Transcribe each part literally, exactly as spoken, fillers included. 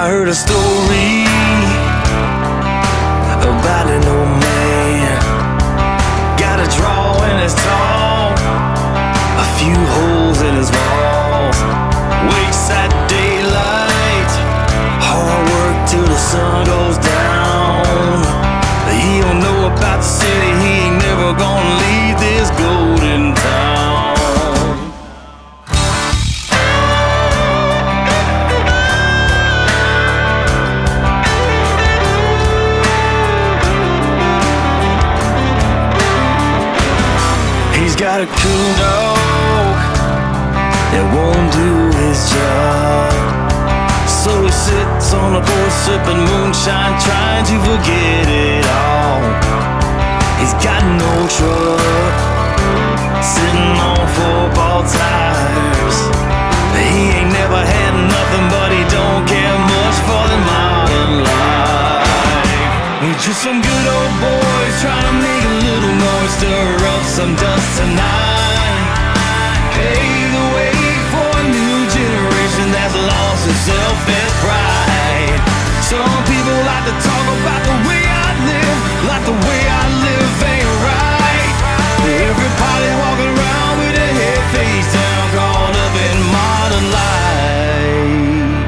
I heard a story about an old man, got a drawl in his tall, a few holes in his walls, wakes at daylight, hard work till the sun goes down. He don't know about the city, he ain't never gonna leave this golden town. He's got a coon dog that won't do his job, so he sits on the porch sipping moonshine, trying to forget it all. He's got no truck, sitting on four-ball tires. He ain't never had nothing, but he don't care much for the modern life. We're just some good old boys trying to make a little noise, stir up some dust tonight, pave the way for a new generation that's lost itself and pride. Some people like to talk about the way I live, like the way I live ain't right. Everybody walking around with their head face down, caught up in modern life.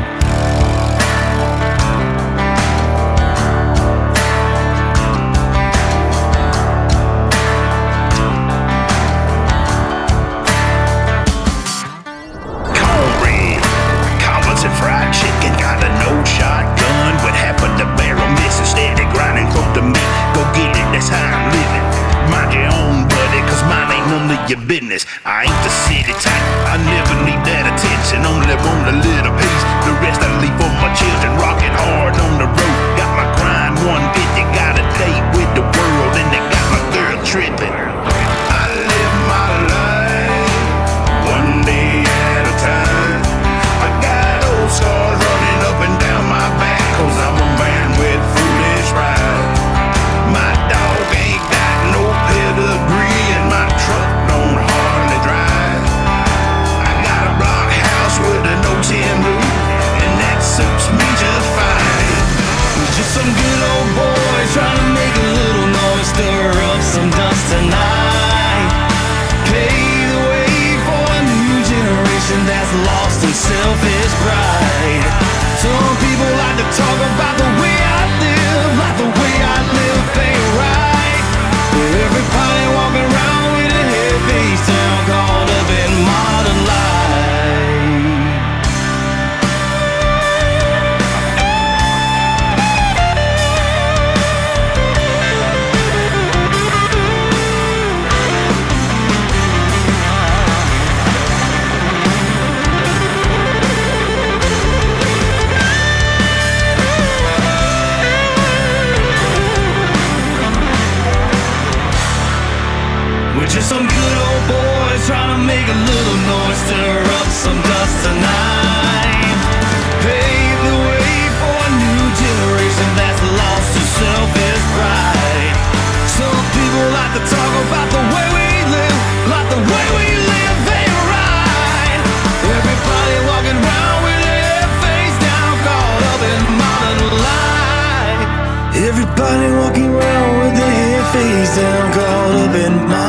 Cornbread, collars and fried chicken, got a no shotgun with half of the barrel missing, steady grinding close to me. Go get it, that's how I'm living. Mind your own, buddy, cause mine ain't none of your business. I ain't the city type, I never need that attention, only want a little piece. The rest I leave for my children, rocking hard on the road. Got my grind one fifty, got a date with the world, and they got my girl tripping. I live my life one day at a time. I got old scars running up and down my back, cause I'm a man with foolish pride. My dog ain't got no pedigree, and my truck don't hardly drive. I got a block house with an old tin roof, and that suits me just fine. We're just some good old boys trying to make a little noise, stir up some dust tonight, pave the way for a new generation that's lost in selfish pride. Some people like to talk about the way I live, like the way I live ain't right. Everybody walking around with their head face down, caught up in modern life. We're just some good old boys trying to make a little noise, stir up some dust tonight, pave the way for a new generation that's lost to selfish pride. Some people like to talk about the way we live, like the way we live ain't right. Everybody walking around with their face down, caught up in modern life. Everybody walking around with their head face down, caught up in modern life.